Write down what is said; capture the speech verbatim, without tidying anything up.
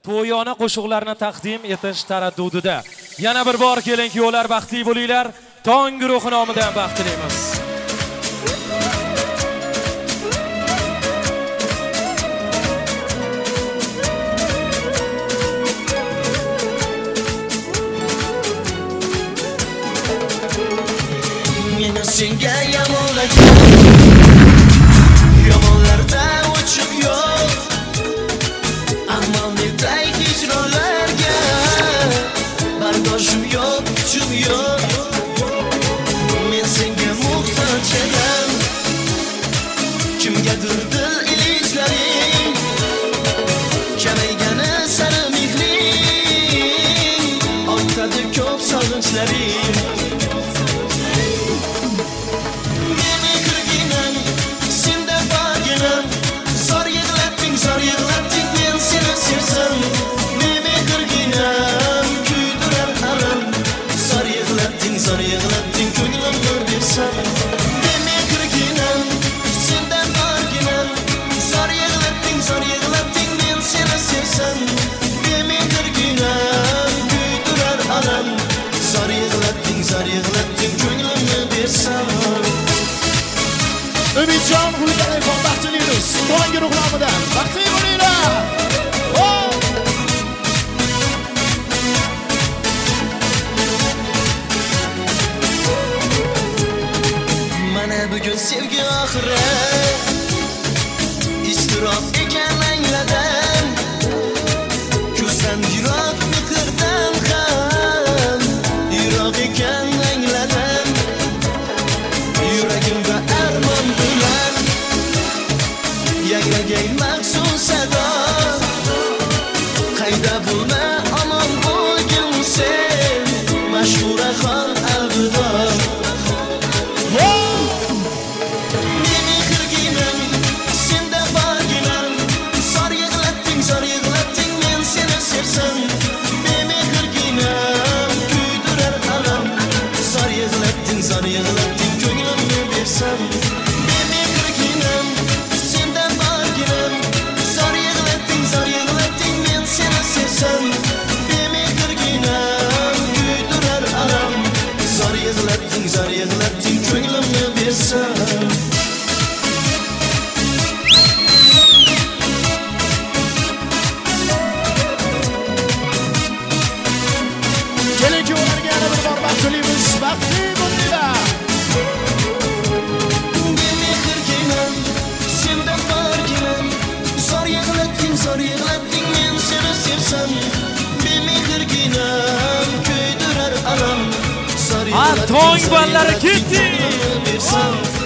to'yona qo'shiqlarni taqdim etish taraddudida. Yana bir bor keling, yo'llar baxtli bo'linglar. Tong guruhi nomidan baxtlaymiz. Meni senga yomonlagan, yomonlarda o'chib yo'q. Ammo menday hijronlarga bardoshim yo'q, kuchim yo'q. Men senga muhtoj edim, kimgadir dil ilishlaring kamaygani sari mehring, ortadi ko'p sog'inchlaring. Umidjon Gulgayev baxtliyiz. Tong guruhi nomidan baxtli bo'linglar. Mana bugun sevgi oxiri, iztirob ekan angladim. Ko'zdan yiroq mehrdan ham yiroq ekan angladim. Yuragimda armon bilan yangragay maxsus sado, qayda bo'lma omon bo'lgin sen, mashhuraxon alvido. Tong ballari ketdi.